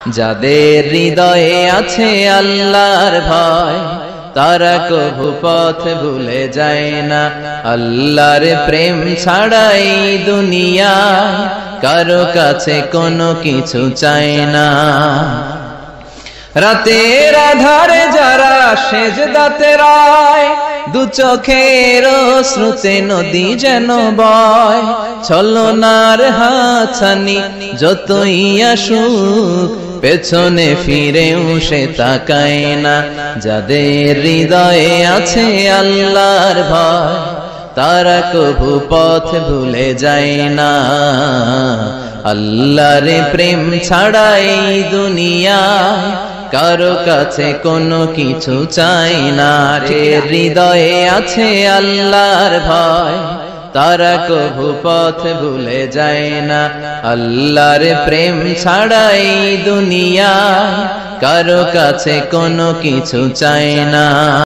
যাদের হৃদয়ে আছে আল্লাহর ভয় তারা কভু পথ ভুলে যায় না। আল্লাহর প্রেম ছাড়াই দুনিয়ায় কারো কাছে কোনো কিছু চায় না। রাতের আধারে যারা সেজদাতে রায়, দু চোখের শ্রুতে নদী যেন বয়। ছলনার হাতছানি যতই আসুক পেছনে ফিরেও সে তাকায় না। যাদের হৃদয়ে আছে আল্লাহর ভয় তারা কভু পথ ভুলে যায় না। আল্লাহর প্রেম ছাড়াই দুনিয়ায় কারো কাছে কোনো কিছু চাই না। হৃদয়ে আছে আল্লাহর ভয় তারা কভু পথ ভুলে যায় না। আল্লাহর প্রেম ছাড়াই দুনিয়ায় কারো কাছে কোনো কিছু চাই না।